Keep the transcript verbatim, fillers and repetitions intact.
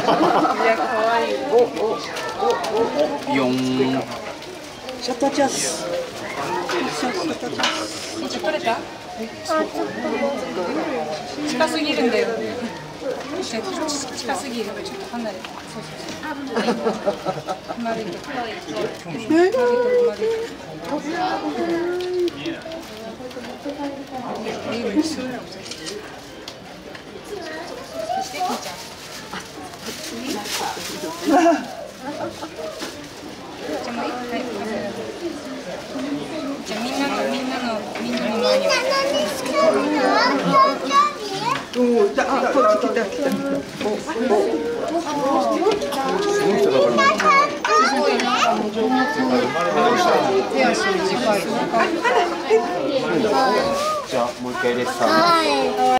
や、可愛い。お、お、お、お、 よん。 シャッターチャンス。シャッターチャンス。 一応取れた？近すぎるんだよ。近すぎる。ちょっと離れて。そうそうそう。離れて。離れて。じゃあみんなのみんなのみんなの前に。 おお、あ、こっち来た来た。お、お。 すごいな。手足短い。 じゃあもう一回レッサー。